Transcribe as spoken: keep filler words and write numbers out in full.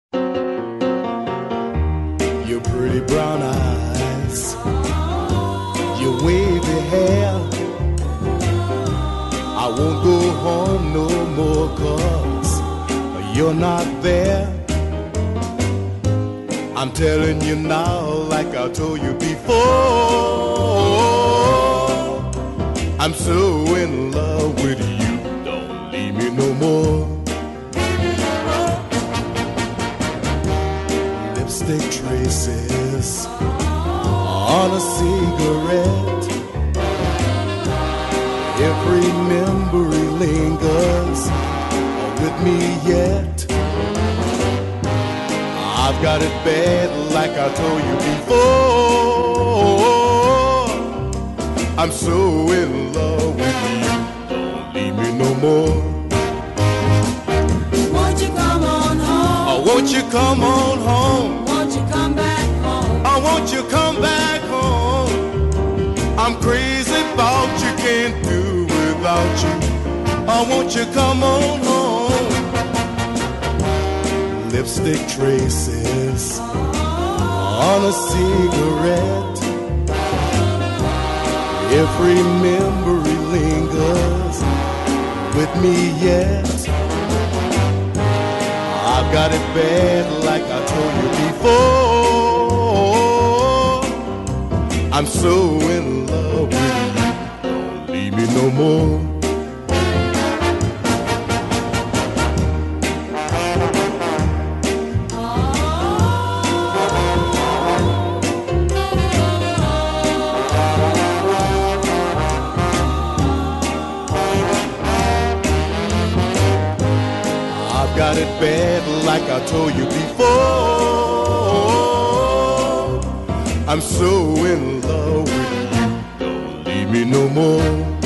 Your pretty brown eyes, your wavy hair. I won't go home no more 'cause you're not there. I'm telling you now like I told you before, I'm so in love with you, don't leave me no more. Lipstick traces on a cigarette, every memory lingers with me yet. I've got it bad like I told you before, I'm so in love with you, don't leave me no more. Won't you come on home? Oh, won't you come on home? Won't you come back home? Oh, won't you come back home? I'm crazy about you, can't do without you. Oh, won't you come on home? Lipstick traces on a cigarette, every memory lingers with me yet. I've got it bad like I told you before, I'm so in love with you, don't leave me no more. Got it bad like I told you before, I'm so in love with you, don't leave me no more.